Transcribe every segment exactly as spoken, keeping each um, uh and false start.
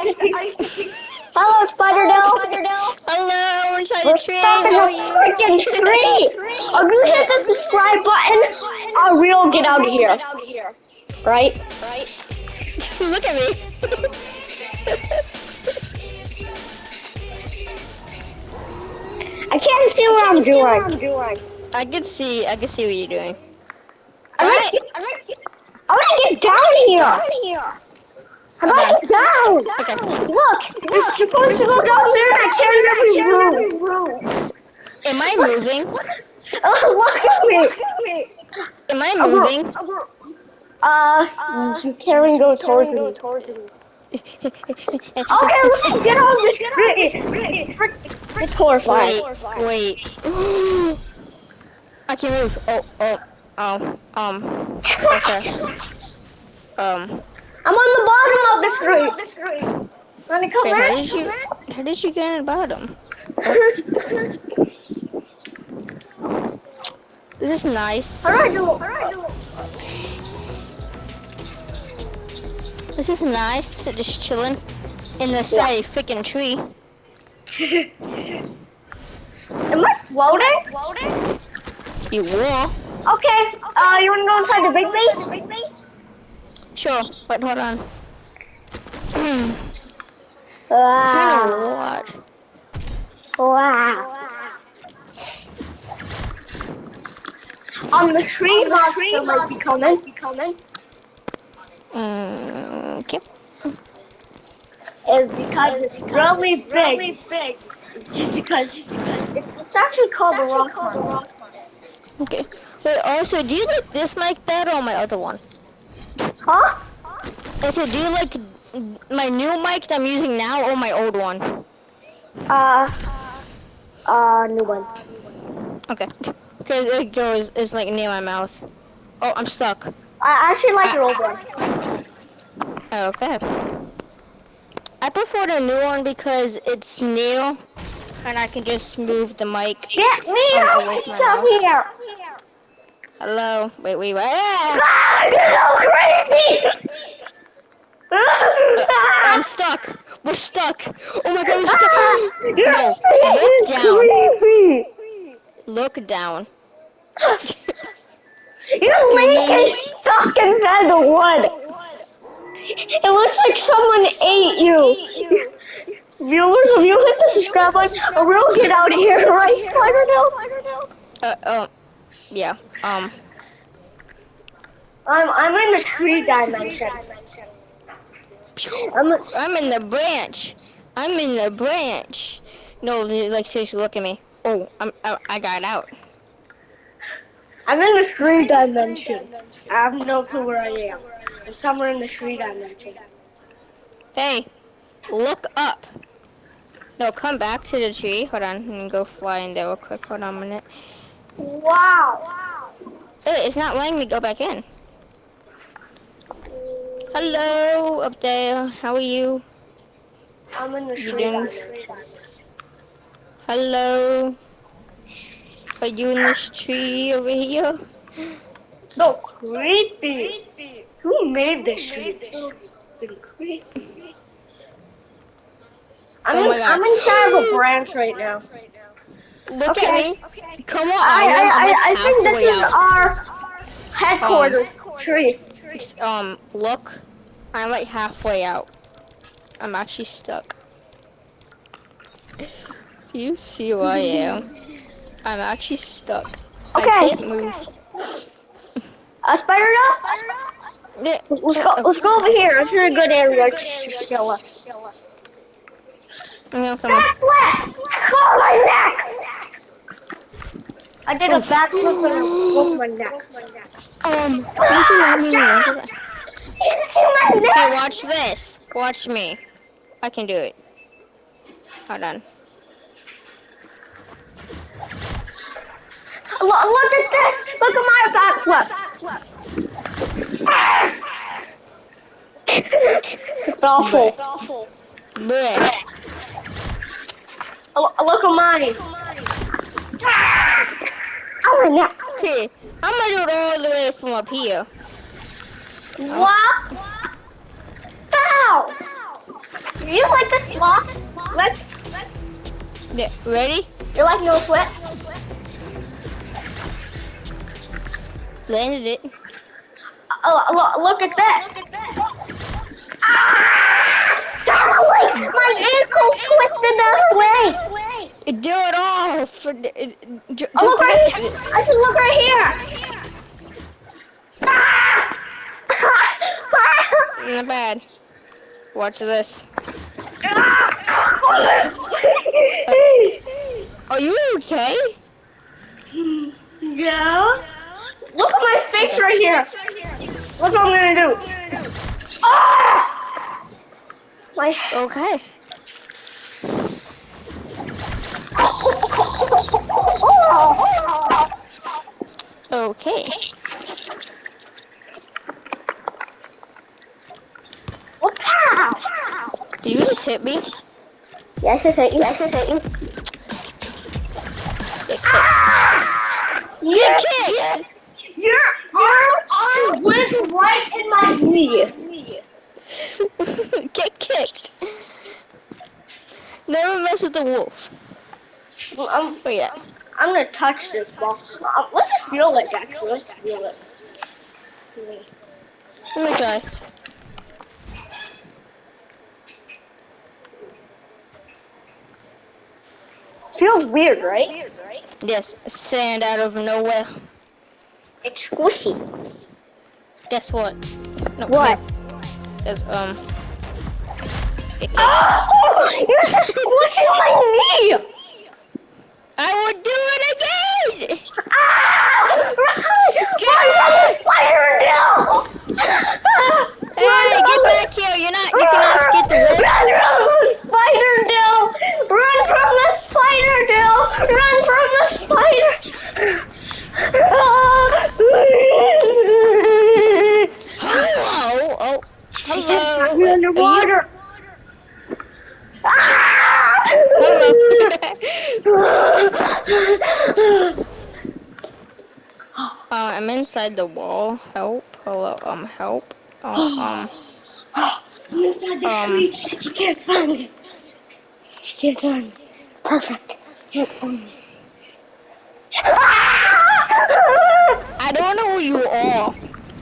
Hello, Spiderdale. Hello, inside We're the tree. stuck in How a are you? freaking tree. If you hit the subscribe button, I'll real get out of here. Right? Look at me. I can't see what I'm doing. I can see. I can see what you're doing. I'm Alright. I want to get down here. How about I get down? Okay. Look, you're supposed to go down there and I can't even move. Am I moving? Oh, look at me. Am I moving? Uh, you can't even go towards me. Okay, let's get on the tree. It's horrifying. Wait, wait. I can't move. Oh, oh, um, um. Okay. Um. I'm on the bottom of the tree. Wanna come Wait, in? how did you? How did you get in the bottom? This is nice. Alright, This is nice. Just chilling in the side of a freaking tree. Am I floating? You will. Okay. Uh, you wanna go inside the big base? Sure, but hold on. Wow. What? Wow. Um, the tree monster might be coming. Mm, okay. Is because it's really big. It's because it's actually called a rock monster. Okay. Wait, also, do you like this mic better or my other one? Huh? I said, do you like my new mic that I'm using now or my old one? Uh, uh, new one. Okay. Because it goes, it's like near my mouth. Oh, I'm stuck. I actually like your old one. Okay. I prefer the new one because it's new and I can just move the mic. Get me Oh, out away from my come mouth. here! Hello? Wait, wait, wait. Ah! Ah, you're so crazy! I'm stuck. We're stuck. Oh my god, we're stuck. You're No, look freaking down. creepy! Look down. Your link is stuck inside the wood! It looks like someone ate you! Viewers, if you hit the subscribe button, we'll get out of here, right, Spiderdale? Uh, oh, yeah, um. I'm, I'm in the tree dimension. I'm, I'm in the branch. I'm in the branch. No, like seriously, look at me. Oh, I'm, I, I got out. I'm in the tree dimension. I have no clue where I am. I'm somewhere in the tree dimension. Hey, look up. No, come back to the tree. Hold on, let me go fly in there real quick. Hold on a minute. Wow. Hey, it's not letting me go back in. Hello, up there. How are you? I'm in the You tree doing? dimension. Hello. Are you in this tree over here? So creepy. Who made this tree? It's so creepy. I'm, Oh in, my god. I'm inside of a branch right now. Look Okay. at me. Come on, I, I, I, am I, like I think this halfway is out. our headquarters tree. Um, look. I'm like halfway out. I'm actually stuck. Do you see who I am? I'm actually stuck. Okay. I can't move. Uh, Spiderdale? Yeah. Let's go, let's go over here. It's in a good area. Kill us. I'm gonna come on. Backflip! Oh, my neck! I did a backflip and I broke my neck. Um, you can let me know. My Hey, neck! watch this. Watch me. I can do it. Hold on. Look, look at this! Look at my backflip! It's awful. It's awful. Blech. Look, look at mine. Oh my neck. Okay, I'm gonna do it all the way from up here. What? Ow! You like this boss? Let's. Yeah, ready? You're like no sweat. Landed it. Oh, look, look at this. Ah! Darling, my ankle twisted the other way. Do it all. For, uh, j Oh, look right here. I should look right here. Ah! Not bad. Watch this. Are you okay? Yeah. Look at my face right here. Look what I'm gonna do. Ah! My. Okay. Okay. Oh, pow! Did you just hit me? Yes, it's hit you. Yes, it's hit you. Get kicked! Your arm was right in my knee. Get kicked. Never mess with the wolf. Um, But yeah. I'm gonna touch this ball. Um, let's just feel it, actually. Let's feel it. Let me try. Feels weird, right? Yes, sand out of nowhere. It's squishy. Guess what? No, What? There's, um... Get kicked. Oh! You're just squishing my knee! I would do it again! Ah! Run! Run, spider down! Hey, get back here! You're not, you cannot skip the wolf. Run from the spider, Dill! Run from the spider, Dill! Run from the spider! Hello! Oh, hello! I'm underwater! Hello! uh, I'm inside the wall. Help! Hello! Um, help! Um, um. I'm inside the Um. tree. She can't find me. She can't find me. Perfect. Can't find me. I don't know who you are.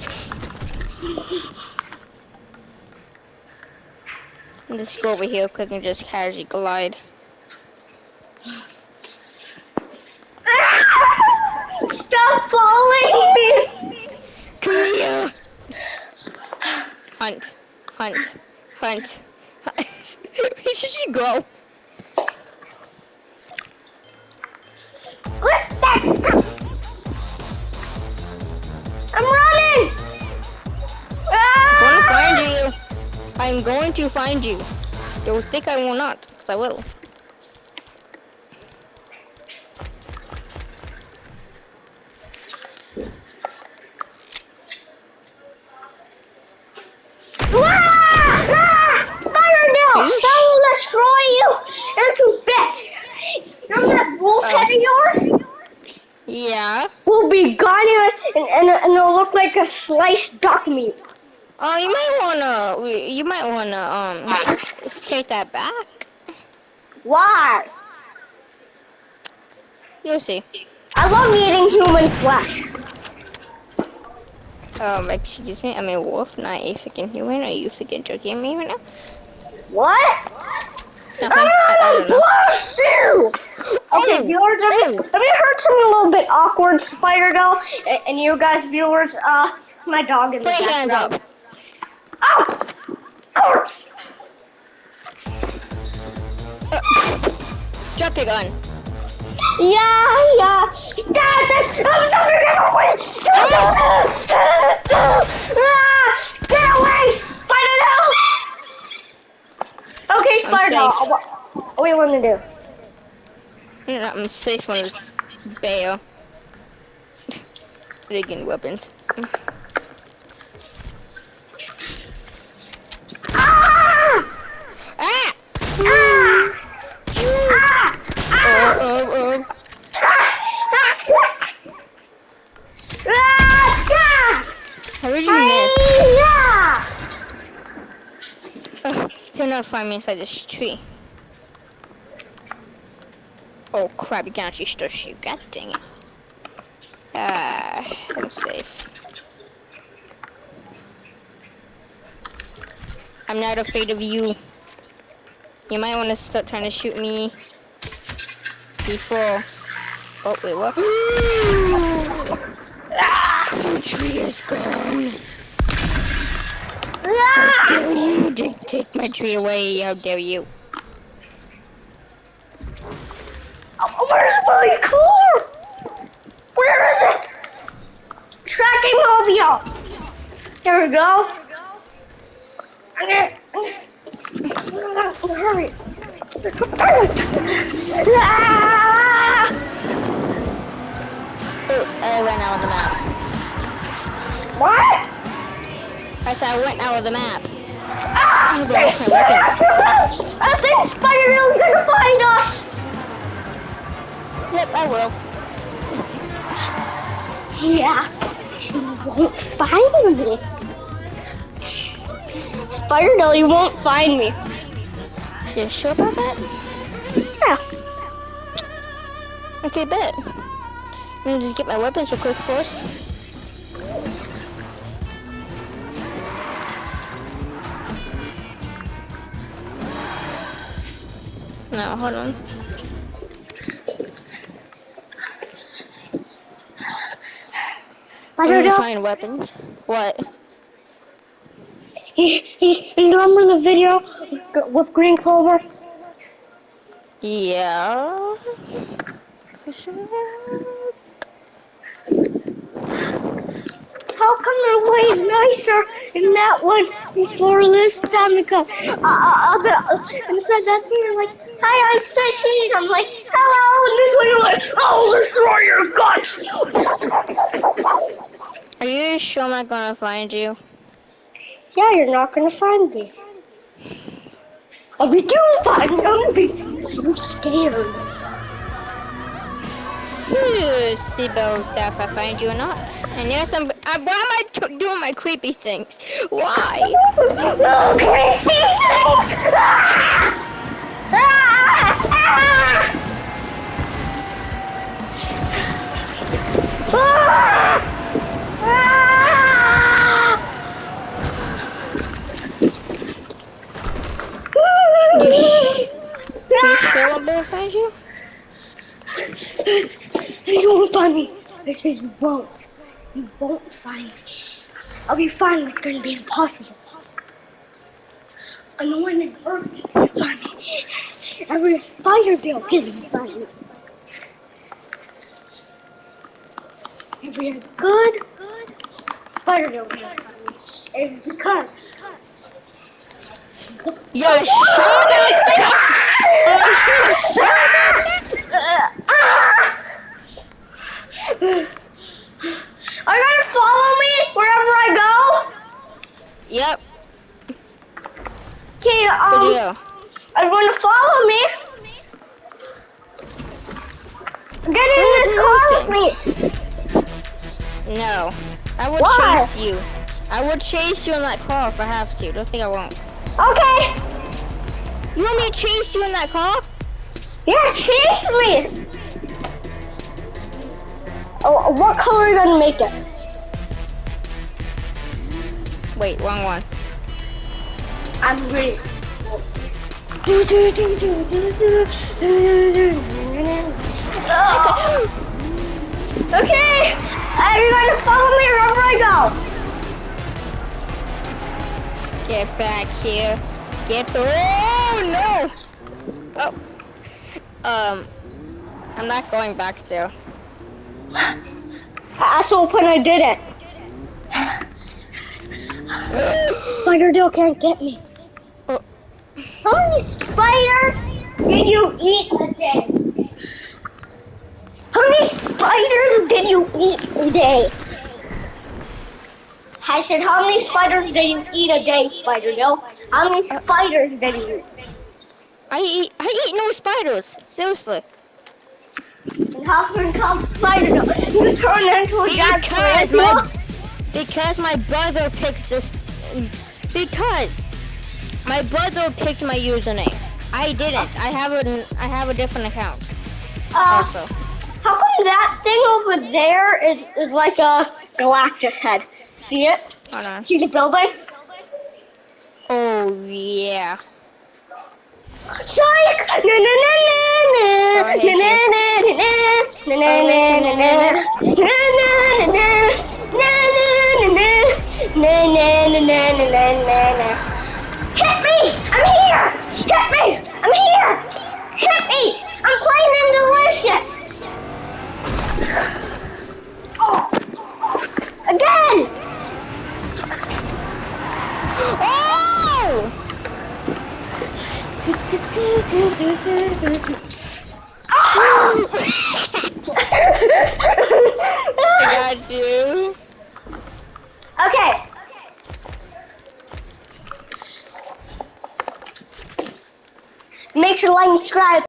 Let's go over here quick and just casually glide. Stop following me! Come here. Hunt, hunt, hunt. Where should she go? I'm running! I'm going to Ah! find you. I'm going to find you. Don't think I will not, because I will. That will destroy you into bits. Remember that wolf Oh. head of yours? Yeah. Will be gone and, and, and it'll look like a sliced duck meat. Oh, you might wanna. You might wanna um take that back. Why? You'll see. I love eating human flesh. Um, excuse me. I'm a wolf, not a freaking human. Are you freaking joking me right now? What? Nothing. I, I don't know. Bless you! Okay, Oh, viewers, have you, have you heard something a little bit awkward, Spider Doll? And, and you guys, viewers, uh, it's my dog in the Put your hands background. up. Oh! Corpse! Drop your gun. Yeah, yeah. Stop it! I'm never gonna win! Stop it! Ah, get away! Spider Doll! Okay, I'm Spider Doll, safe. what, what do you want to do? Yeah, I'm safe from this bear. Rigging weapons. Ah! Ah! Ah! Ah! Oh, oh, oh. How did you miss? Yeah! Ugh, you're not fine. find me inside this tree. Oh crap, you can actually still shoot. God dang it. Ah, I'm safe. I'm not afraid of you. You might want to stop trying to shoot me before. Oh, wait, what? Ah, the tree is gone. How dare you take my tree away? How dare you? Oh, where's my car? Where is it? Tracking mobile. There we go. Hurry. Ah! Oh, I ran out of the map. What? I said I went out of the map. Ah! I think Spider-Man's gonna find us. Yep, I will. Yeah, she won't find me. Spider-Man, you won't find me. You sure about that? Yeah. Okay, bet. Let me just get my weapons real quick first. No, hold on. I don't know. Find weapons. What? You, you, you remember the video with Green Clover? Yeah. For sure. How come they're way nicer in that one before this time? Because uh, uh, uh, the, inside that thing, they're like, "Hi, Ice Fishy." I'm like, "Hello," and this one, you're like, "Oh, destroy your guts." Are you sure I'm not gonna find you? Yeah, you're not gonna find me. I'll be too fine. I'm gonna be so scared. You see both if I find you or not. And yes, I'm. I, why am I t doing my creepy things? Why? No creepy things! Ah! Ah! Ah! Ah! You sure I'm gonna find you? You won't find me. I said you won't. You won't find me. I'll be fine. It's gonna be impossible. And no one on earth can find me. Every spider bill can find me. Every good, good spider bill can find me. It's because. Yo, shut up! Oh, shut up! Are you gonna follow me wherever I go? Yep. Okay, um, Video. are you gonna follow me? Get in this car with me. No. I would Why? chase you. I would chase you in that car if I have to. Don't think I won't. Okay. You want me to chase you in that car? Yeah, chase me. Oh, what color are you gonna make it? Wait, wrong one. I'm ready. Okay, are you gonna follow me wherever I go? Get back here. Get the. Oh no! Oh. Um. I'm not going back there. That's open. I did it. Spider Dill can't get me. Oh. How many spiders did you eat a day? How many spiders did you eat a day? I said, how many spiders did you eat a day, Spider Dill? How many spiders did you eat? I eat. I eat no spiders. Seriously. And how come it's called Spider Dill? You turned into a giant Because tarantula? my, because my brother picked this. Because My brother picked my username. I didn't. I have a I have a different account. Uh, Also. how come that thing over there is, is like a Galactus head? See it? Hold on. See the building? Oh yeah. Sonic! Na na na na na Oh, I na hate na you. na na na na na na na na na. Hit me! I'm here! Hit me! I'm here! Hit me! I'm playing them delicious! Oh! Again! Oh! I got you. Okay. Make sure to like and subscribe.